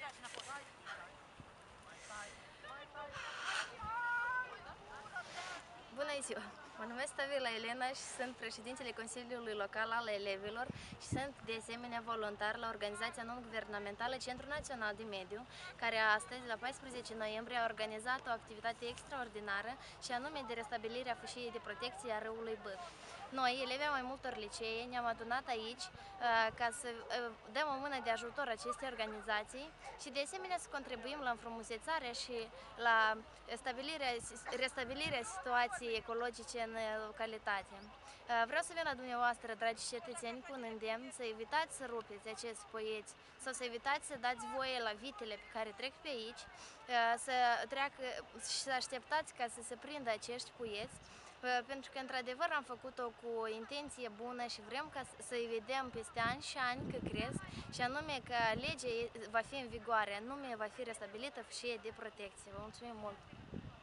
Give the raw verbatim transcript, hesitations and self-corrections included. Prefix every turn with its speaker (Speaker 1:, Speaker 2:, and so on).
Speaker 1: Bună ziua! Mă numesc Tavila Elena și sunt președintele Consiliului Local al Elevilor și sunt de asemenea voluntar la organizația non-guvernamentală Centrul Național de Mediu, care astăzi, la paisprezece noiembrie, a organizat o activitate extraordinară și anume de restabilirea fâșiei de protecție a râului Bât. Noi, elevii mai multor licee, ne-am adunat aici uh, ca să uh, dăm o mână de ajutor acestei organizații și de asemenea să contribuim la înfrumusețarea și la stabilirea, restabilirea situației ecologice în localitate. Uh, vreau să vin la dumneavoastră, dragi cetățeni, cu un îndemn să evitați să rupeți acești poieți sau să evitați să dați voie la vitele pe care trec pe aici, uh, să treacă și să așteptați ca să se prindă acești poieți, pentru că, într-adevăr, am făcut-o cu o intenție bună și vrem ca să-i vedem peste ani și ani că cresc, și anume că legea va fi în vigoare, anume va fi restabilită fâșie de protecție. Vă mulțumim mult!